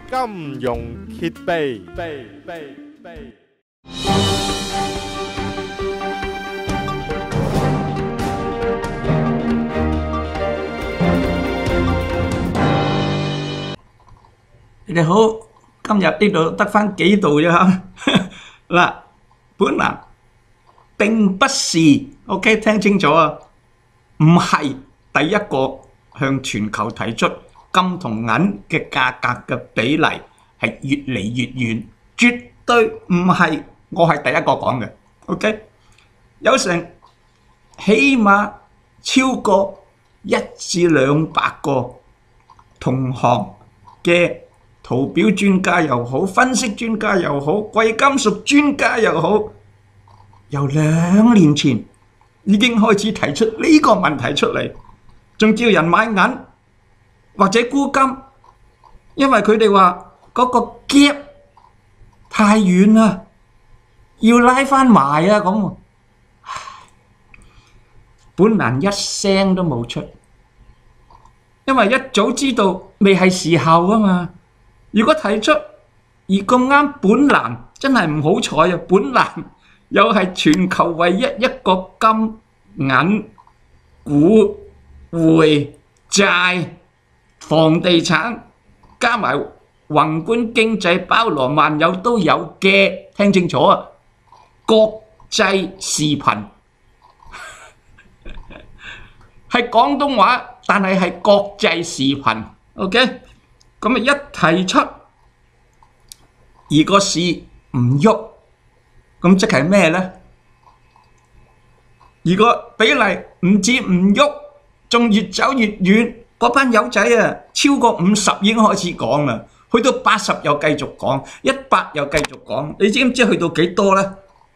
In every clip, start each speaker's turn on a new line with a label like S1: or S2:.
S1: 金融揭秘。
S2: 你哋好，今日呢度得返幾度啫嚇。嗱，本來並不是 ，OK， 聽清楚啊，唔係第一個向全球提出金同銀嘅價格嘅比例係越嚟越遠，絕對唔係我係第一個講嘅 ，OK， 有成起碼超過1至200個同行嘅圖表專家又好，分析專家又好，貴金屬專家又好，由2年前已經開始提出呢個問題出嚟，仲叫人買銀或者沽金，因為佢哋話嗰個 gap 太遠啦，要拉返埋啊咁。本蘭一聲都冇出，因為一早知道未係時候啊嘛。如果提出而咁啱本蘭真係唔好彩啊，本蘭又係全球唯一一個金銀股匯債房地產加埋宏觀經濟包羅萬有都有嘅，聽清楚啊！國際視頻係廣東話，但係國際視頻 ，OK？ 咁啊一提出而個市唔喐，咁即係咩呢？而個比例唔止唔喐，仲越走越遠。嗰班友仔啊，超過50已經開始講啦，去到80又繼續講，100又繼續講。你知唔知去到幾多呢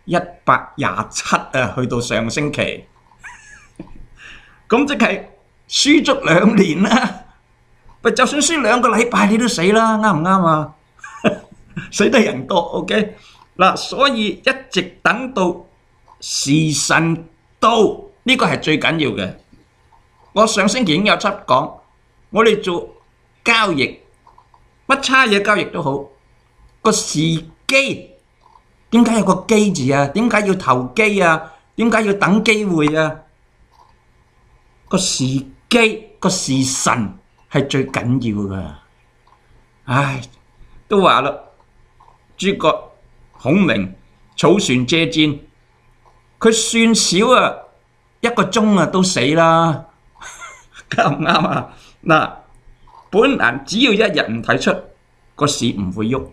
S2: ？127啊，去到上星期。咁即係輸足2年啦。就算輸2個禮拜你都死啦，啱唔啱啊？死得人多 ，OK 嗱，所以一直等到時辰到，呢個係最緊要嘅。我上星期已經有輯講，我哋做交易，乜差嘢交易都好，個時機點解有個機字啊？點解要投機啊？點解要等機會啊？個時機個時辰係最緊要噶。唉，都話啦，諸葛孔明草船借箭，佢算少啊1個鐘啊都死啦，啱唔啱啊？嗱，本蘭只要一日唔提出，個市唔會喐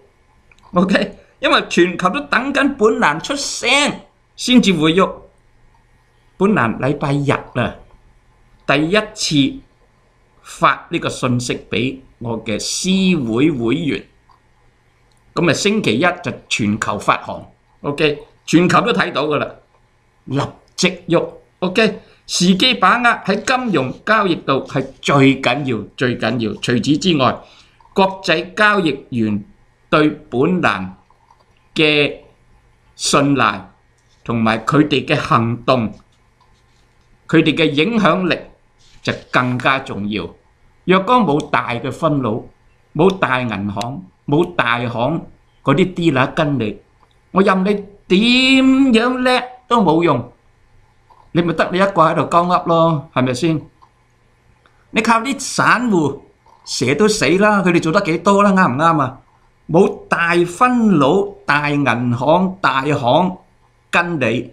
S2: ，OK？ 因為全球都等緊本蘭出聲先至會喐。本蘭禮拜日啊，第一次發呢個信息俾我嘅私會會員，咁啊星期一就全球發行 ，OK？ 全球都睇到噶啦，立即喐 ，OK？ 時機把握喺金融交易度係最緊要，最緊要。除此之外，國際交易員對本蘭嘅信賴同埋佢哋嘅行動，佢哋嘅影響力就更加重要。若果冇大嘅分佬，冇大銀行，冇大行嗰啲dealer跟你，我任你點樣叻都冇用。你咪得你一個喺度鳩噏咯，係咪先？你靠啲散戶蛇都死啦，佢哋做得幾多啦？啱唔啱啊？冇大分佬、大銀行、大行跟你，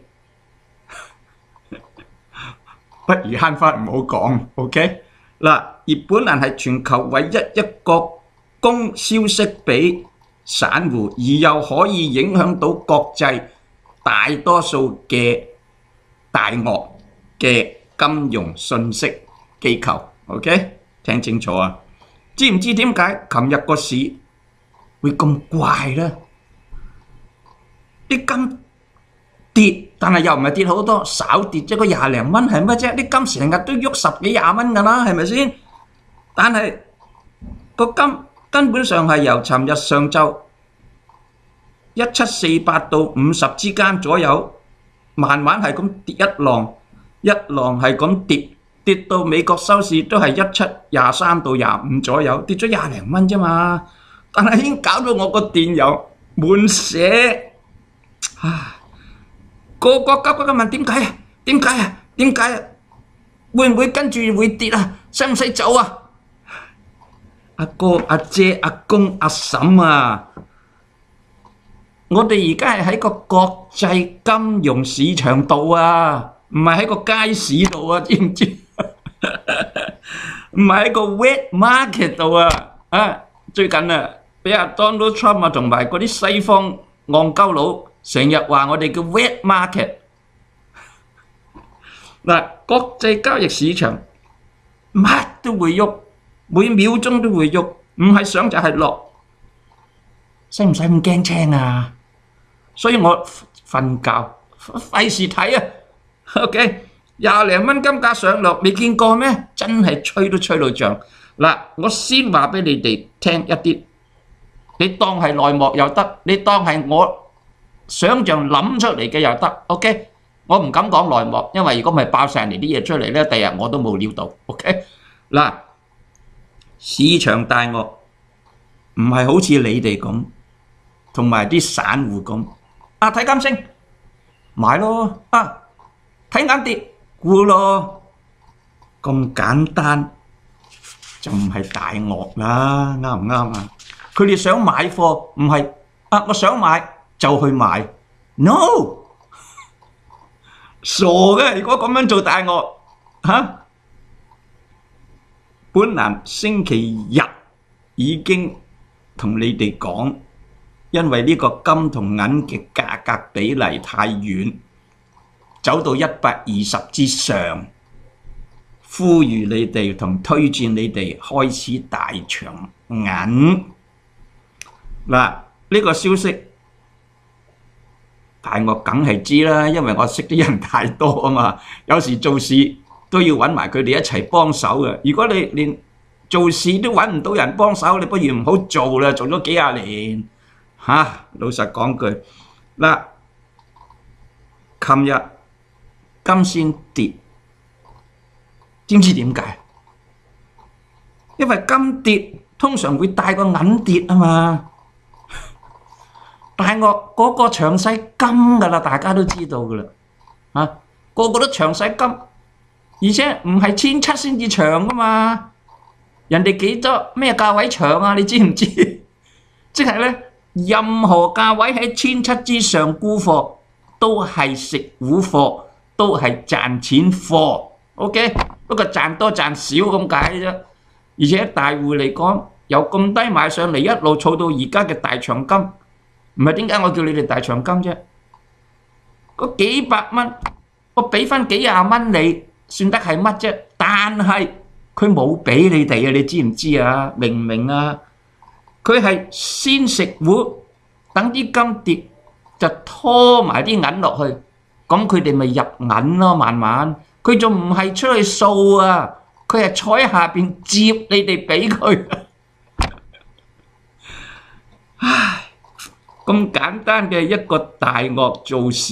S2: 不如慳返唔好講 ，OK？ 嗱，而本蘭係全球唯一一個供消息俾散戶，而又可以影響到國際大多數嘅大鱷嘅金融信息機構 ，OK？ 聽清楚啊！知唔知點解琴日個市會咁怪呢？啲金跌，但係又唔係跌好多，少跌咗個20零蚊係乜啫？啲金成日都喐10幾20蚊㗎啦，係咪先？但係個金根本上係由尋日上晝1748到50之間左右，慢慢係咁跌一浪，一浪係咁跌，跌到美國收市都係1723到25左右，跌咗20零蚊啫嘛。 但係已經搞到我個電郵滿瀉。個個急急問點解啊？點解啊？點解啊？會唔會跟住會跌啊？使唔使走啊？阿哥、阿姐、阿公、阿嬸啊！我哋而家係喺個國際金融市場度啊，唔係喺個街市度啊，知唔知？唔係喺個 wet market 度啊！最近啊，俾阿 Donald Trump 啊同埋嗰啲西方戇鳩佬成日話我哋叫 wet market。嗱，國際交易市場乜都會喐，每秒鐘都會喐，唔係上就係落，使唔使咁驚青啊？所以我瞓覺，費事睇啊。OK， 20零蚊金價上落，未見過咩？真係吹都吹到脹。嗱，我先話俾你哋聽一啲，你當係內幕又得，你當係我想像諗出嚟嘅又得。OK， 我唔敢講內幕，因為如果唔係爆晒嚟啲嘢出嚟咧，第日我都冇料到。OK， 嗱，市場大鱷唔係好似你哋咁，同埋啲散戶咁。睇金升買咯，睇眼跌沽咯，咁簡單就唔係大鱷啦，啱唔啱啊？佢哋想買貨唔係我想買就去買 ，no 傻嘅。如果咁樣做大鱷本來星期日已經同你哋講。因為呢個金同銀嘅價格比例太遠，走到120之上，呼籲你哋同推薦你哋開始大長銀。嗱，呢個消息大鱷梗係知啦，因為我識啲人太多啊嘛，有時做事都要揾埋佢哋一齊幫手嘅。如果你連做事都揾唔到人幫手，你不如唔好做啦，做咗幾廿年。老實講句，嗱，琴日金先跌，知唔知點解？因為金跌通常會帶個銀跌啊嘛。大鱷嗰個長勢金噶啦，大家都知道噶啦，個個都長勢金，而且唔係1700先至長噶嘛，人哋幾多咩價位長啊？你知唔知？即係咧。任何價位喺1700之上沽貨都係食糊貨，都係賺錢貨。OK， 不過賺多賺少咁解啫。而且大戶嚟講，由咁低買上嚟，一路儲到而家嘅大長金，唔係點解我叫你哋大長金啫？嗰幾百蚊，我俾翻幾廿蚊你，算得係乜啫？但係佢冇俾你哋啊！你知唔知啊？明唔明啊？佢係先食糊，等啲金跌就拖埋啲銀落去，咁佢哋咪入銀咯，慢慢。佢仲唔係出去掃啊？佢係坐喺下邊接你哋俾佢。唉，咁簡單嘅一個大鱷做市，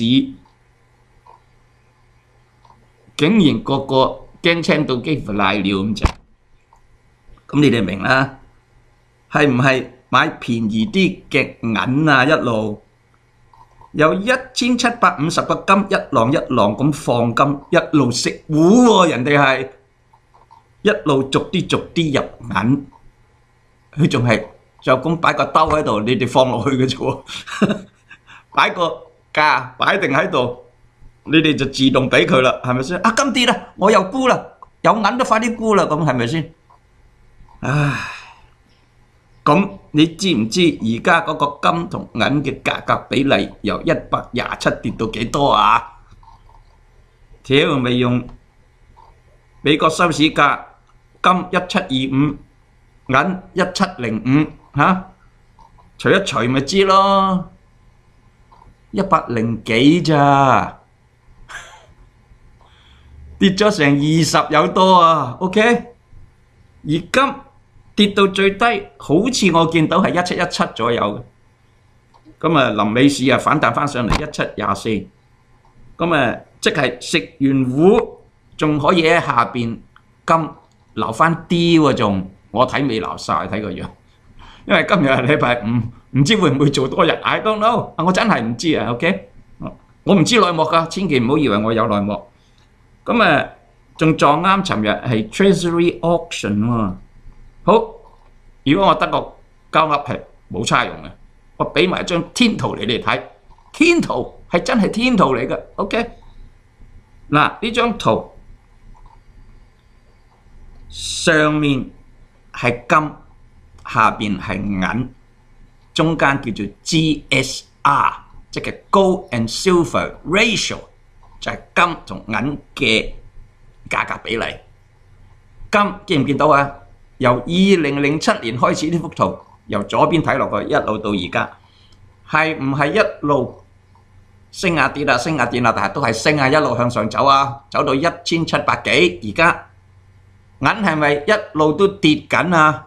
S2: 竟然個個驚青到幾乎賴尿咁滯。咁你哋明啦？係唔係買便宜啲嘅銀啊？一路有1750個金一浪一浪咁放金，一路食糊喎。人哋係一路逐啲逐啲入銀，佢仲係就咁擺個兜喺度，你哋放落去嘅啫喎。擺個價擺定喺度，你哋就自動俾佢啦，係咪先？金跌啦，我又沽啦，有銀都快啲沽啦，咁係咪先？唉。咁你知唔知而家嗰個金同銀嘅價格比例由127跌到幾多啊？條未用美國收市價，金1725，銀1705除一除咪知咯，100幾咋？跌咗成20有多啊 ！OK， 而金跌到最低，好似我見到係1717左右嘅，咁臨尾市反彈翻上嚟1724，咁即係食完糊仲可以喺下邊金留翻啲喎，仲我睇未留晒，睇個樣， 因為今日係禮拜五，唔知會唔會做多日 ，I don't know，我真係唔知啊。OK，我唔知內幕㗎，千祈唔好以為我有內幕。咁啊，仲撞啱尋日係 Treasury auction 喎。好，如果我得個交噏係冇差用嘅，我俾埋張天圖你哋睇，天圖係真係天圖嚟嘅。OK，嗱呢張圖上面係金，下邊係銀，中間叫做 GSR， 即係 Gold and Silver Ratio， 就係金同銀嘅價格比例。金見唔見到啊？由2007年開始呢幅圖，由左邊睇落去一路到而家，係唔係一路升下跌啊升下跌啊？但係都係升啊，一路向上走啊，走到1700幾，而家銀係咪一路都跌緊啊？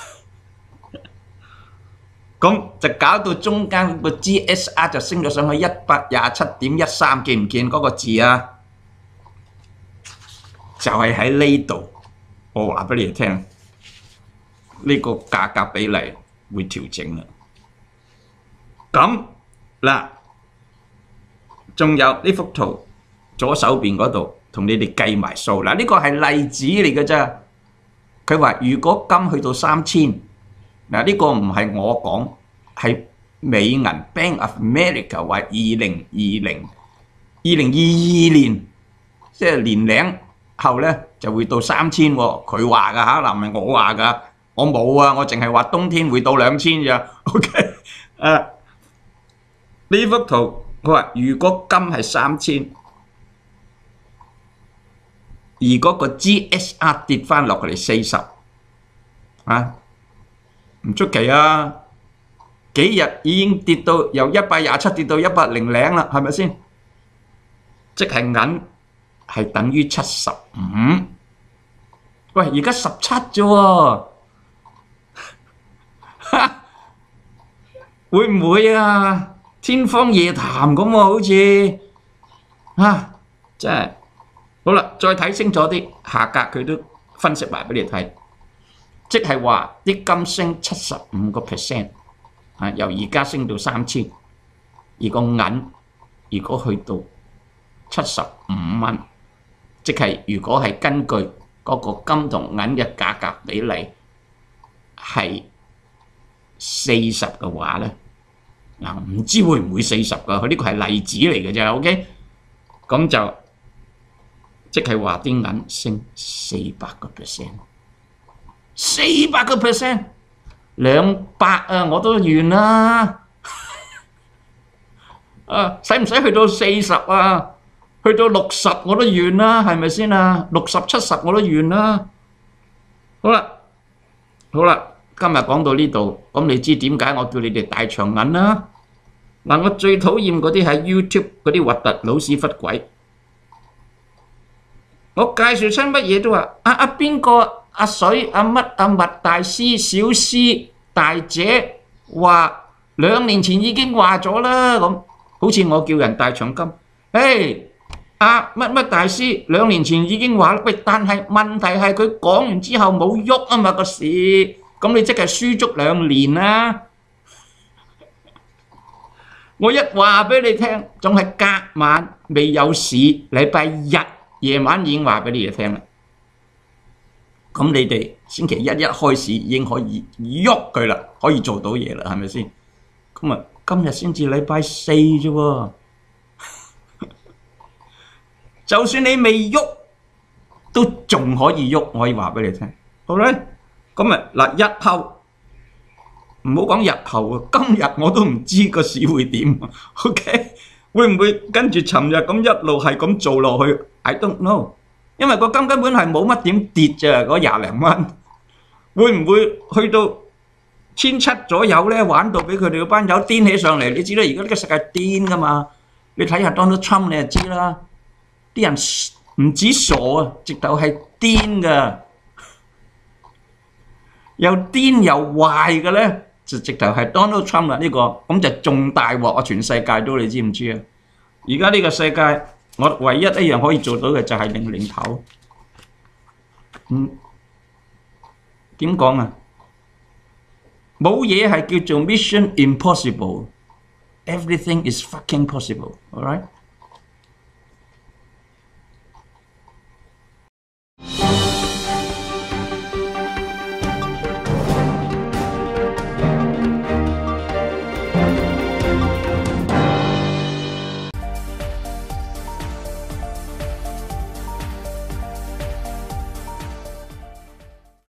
S2: 咁就搞到中間個 GSR 就升咗上去127.13，見唔見嗰個字啊？就係喺呢度，我話俾你哋聽，呢個價格比例會調整啦。咁嗱，仲有呢幅圖左手邊嗰度，同你哋計埋數。嗱，呢個係例子嚟嘅啫。佢話如果金去到3000，嗱呢個唔係我講，係美銀 Bank of America 話2022年，即係年零後咧就會到3000喎。佢話㗎嚇，嗱唔係我話㗎，我冇啊，我淨係話冬天會到2000咋。OK， 呢幅圖佢話如果金係3000，而嗰個 GSR 跌翻落嚟40，啊，唔出奇啊！幾日已經跌到由127跌到100啦，係咪先？即係銀係等於75。喂，而家17啫喎，會唔會啊？天方夜譚咁喎，好似啊，真係好啦，再睇清楚啲，下格佢都分析埋俾你睇，即係話啲金升75%，啊，由而家升到3000，而個銀如果去到75蚊，即係如果係根據嗰個金同銀嘅價格比例係40嘅話咧，嗱唔知會唔會40㗎？佢呢個係例子嚟嘅啫 ，OK？ 咁就即係話啲銀升400%，400%，200啊我都完啦，啊使唔使去到40啊？去到60我都完啦，係咪先啊？60、70我都完啦。好啦，好啦，今日講到呢度，咁你知點解我叫你哋大長銀啦？嗱，我最討厭嗰啲喺 YouTube 嗰啲核突老屎忽鬼。我介紹親乜嘢都話邊個阿水阿乜阿麥大師小師大姐話2年前已經話咗啦，咁好似我叫人大長金，乜乜大師2年前已經話啦，喂，但係問題係佢講完之後冇喐啊嘛個市，咁你即係輸足2年啦。我一話俾你聽，仲係隔晚未有市，禮拜日夜晚已經話俾你哋聽啦。咁你哋星期一開始已經可以喐佢啦，可以做到嘢啦，係咪先？咁啊，今日先至禮拜4啫喎。就算你未喐，都仲可以喐，我可以話俾你聽。好啦，咁啊嗱，日後唔好講日後啊，今日我都唔知個市會點。OK， 會唔會跟住尋日咁一路係咁做落去 ？I don't know， 因為個金根本係冇乜點跌咋，嗰20零蚊，會唔會去到1700左右咧？玩到俾佢哋嗰班友癲起上嚟，你知啦，而家呢個世界癲噶嘛？你睇下 Donald Trump 你就知啦。啲人唔止傻啊，直頭係癲噶，又癲又壞嘅咧，就直頭係 Donald Trump 啦呢個，咁就仲大鑊啊！全世界都你知唔知啊？而家呢個世界，我唯一一樣可以做到嘅就係領頭。點講啊？ 冇嘢係叫做 mission impossible，everything is fucking possible，all right？